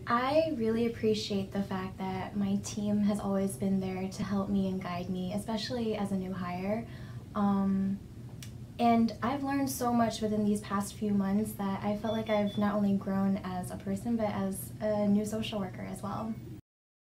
I really appreciate the fact that my team has always been there to help me and guide me, especially as a new hire. Um, and I've learned so much within these past few months that I felt like I've not only grown as a person but as a new social worker as well.